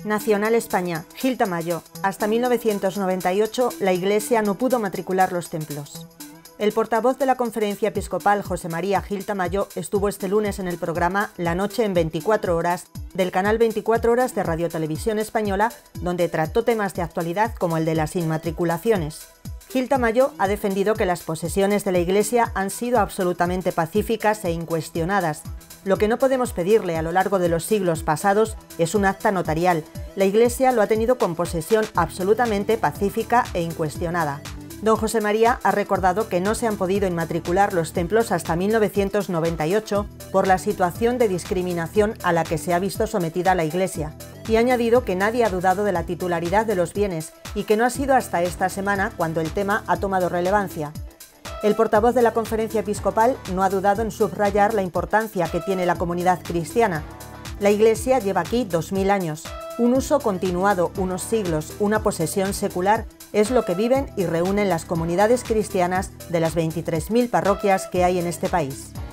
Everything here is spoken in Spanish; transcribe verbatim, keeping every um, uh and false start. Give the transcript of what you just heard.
Nacional España, Gil Tamayo. Hasta mil novecientos noventa y ocho, la Iglesia no pudo matricular los templos. El portavoz de la Conferencia Episcopal, José María Gil Tamayo, estuvo este lunes en el programa La Noche en veinticuatro horas del canal veinticuatro horas de Radio Televisión Española, donde trató temas de actualidad como el de las inmatriculaciones. Gil Tamayo ha defendido que las posesiones de la Iglesia han sido absolutamente pacíficas e incuestionadas. Lo que no podemos pedirle a lo largo de los siglos pasados es un acta notarial. La Iglesia lo ha tenido con posesión absolutamente pacífica e incuestionada. Don José María ha recordado que no se han podido inmatricular los templos hasta mil novecientos noventa y ocho por la situación de discriminación a la que se ha visto sometida la Iglesia, y ha añadido que nadie ha dudado de la titularidad de los bienes y que no ha sido hasta esta semana cuando el tema ha tomado relevancia. El portavoz de la Conferencia Episcopal no ha dudado en subrayar la importancia que tiene la comunidad cristiana. La Iglesia lleva aquí dos mil años. Un uso continuado, unos siglos, una posesión secular es lo que viven y reúnen las comunidades cristianas de las veintitrés mil parroquias que hay en este país.